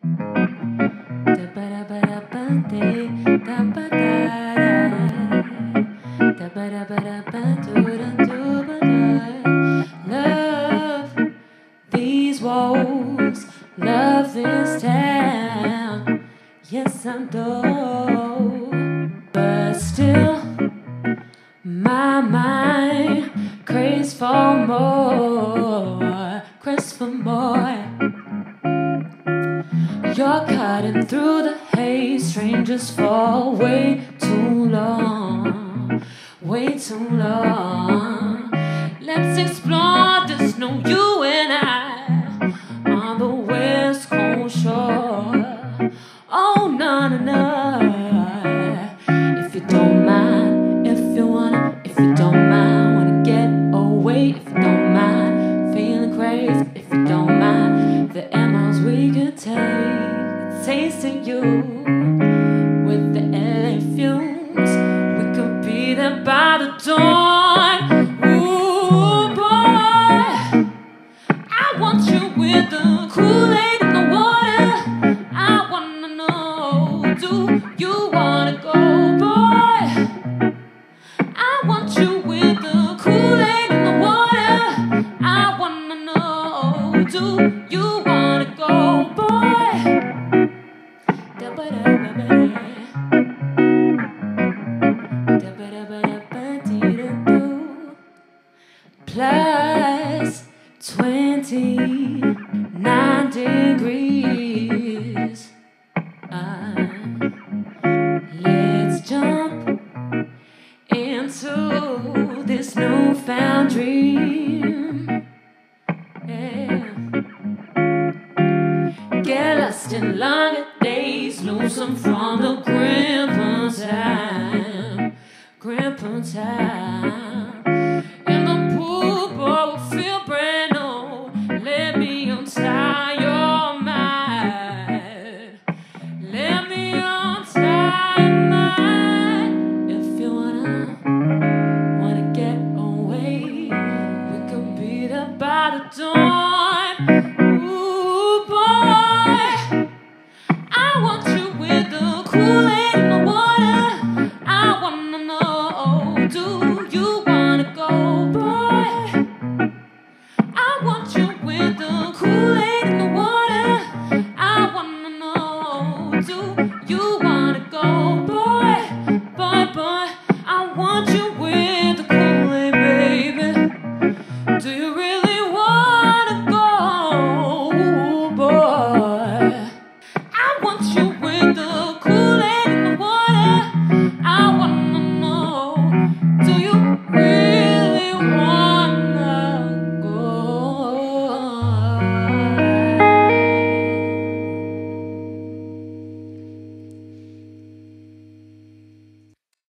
Love these walls, love this town. Yes, I know, but still my mind craves for more, craves for more. You're cutting through the haze, strangers for way too long, way too long. Let's explore this, no, you and I, on the West Coast shore. Oh, no, no, no. If you don't mind, if you don't mind, wanna get away. If you don't mind, feeling crazy. If you don't mind, the emos we could take, a taste of you with the LA fumes. We could be there by the dawn. Ooh, boy, I want you with the Kool Aid in the water. I wanna know, do you wanna go, boy? I want you with the Kool Aid in the water. I wanna know, do you wanna go, boy? Plus 29 degrees. Let's jump into this newfound dream. Yeah. Get lost in longer days, loosen from the grip on time, grip on time.